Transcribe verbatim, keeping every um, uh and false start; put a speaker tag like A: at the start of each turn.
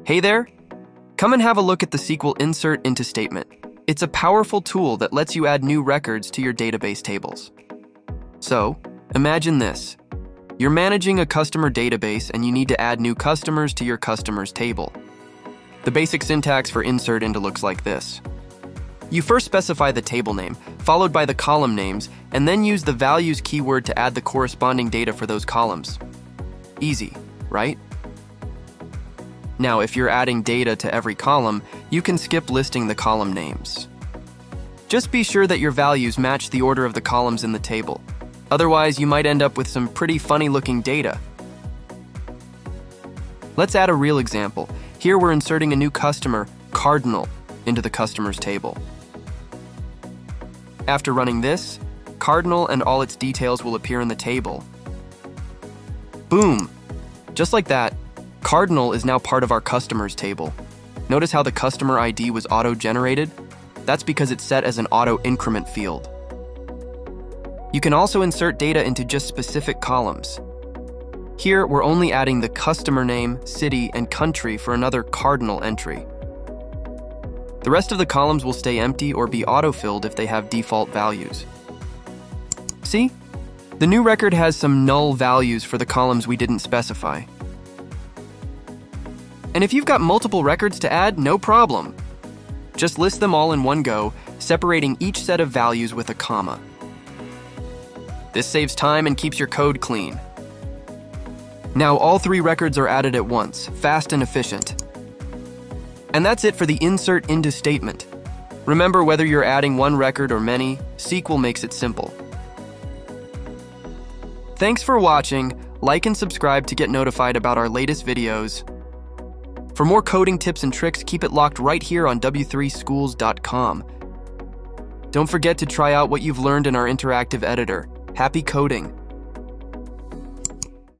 A: Hey there! Come and have a look at the S Q L Insert Into statement. It's a powerful tool that lets you add new records to your database tables. So, imagine this. You're managing a customer database and you need to add new customers to your customers table. The basic syntax for Insert Into looks like this. You first specify the table name, followed by the column names, and then use the values keyword to add the corresponding data for those columns. Easy, right? Now, if you're adding data to every column, you can skip listing the column names. Just be sure that your values match the order of the columns in the table. Otherwise, you might end up with some pretty funny-looking data. Let's add a real example. Here we're inserting a new customer, Cardinal, into the customers table. After running this, Cardinal and all its details will appear in the table. Boom! Just like that, Cardinal is now part of our customers table. Notice how the customer I D was auto-generated? That's because it's set as an auto-increment field. You can also insert data into just specific columns. Here, we're only adding the customer name, city, and country for another Cardinal entry. The rest of the columns will stay empty or be auto-filled if they have default values. See? The new record has some null values for the columns we didn't specify. And if you've got multiple records to add, no problem. Just list them all in one go, separating each set of values with a comma. This saves time and keeps your code clean. Now all three records are added at once, fast and efficient. And that's it for the Insert Into statement. Remember, whether you're adding one record or many, S Q L makes it simple. Thanks for watching. Like and subscribe to get notified about our latest videos. For more coding tips and tricks, keep it locked right here on w three schools dot com. Don't forget to try out what you've learned in our interactive editor. Happy coding!